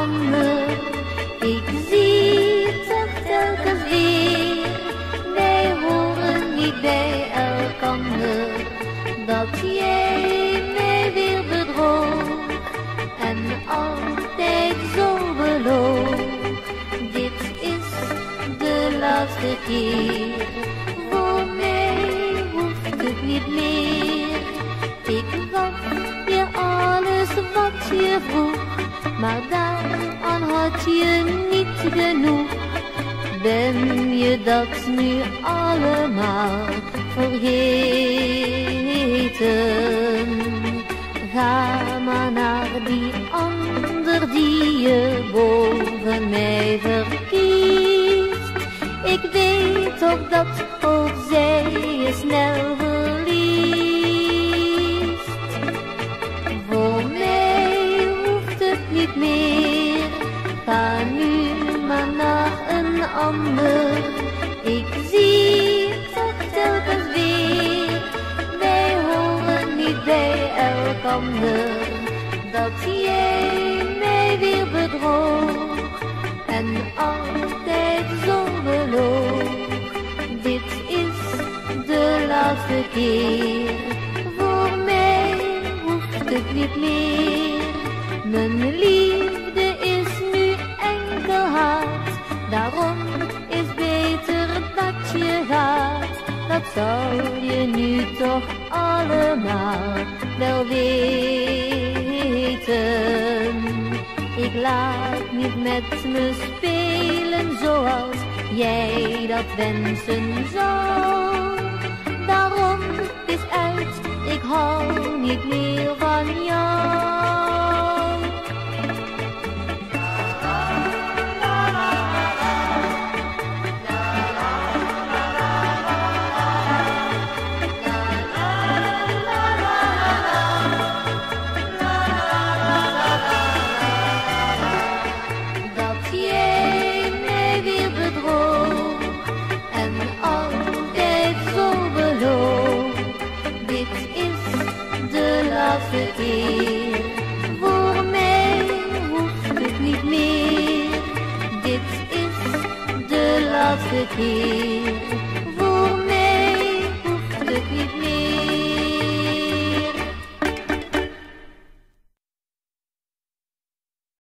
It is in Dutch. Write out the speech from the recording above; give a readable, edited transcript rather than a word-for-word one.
ander. Ik zie toch telkens weer, wij horen niet bij elkander. Dat jij mij weer bedroog en altijd zo beloog. Dit is de laatste keer, voor mij hoeft het niet meer. Ik gaf je alles wat je vroeg, maar daaraan had je niet genoeg. Ben je dat nu allemaal vergeten? Ga maar naar die ander die je boven mij verkiest. Ik weet toch dat ook zij je snel verliest. Voor mij hoeft het niet meer, ga nu maar naar een ander. Ik zie toch telkens weer, wij horen niet bij elkander. Dat jij mij weer bedroog en altijd zo beloog. Dit is de laatste keer, voor mij hoeft het niet meer. Mijn liefde is nu enkel haat, daarom is beter dat je gaat. Dat zou je nu toch allemaal wel weten. Ik laat niet met me spelen zoals jij dat wensen zou. Daarom is uit, ik hou niet meer van jou. Keer. Voor mij hoeft het niet meer, dit is de laatste keer.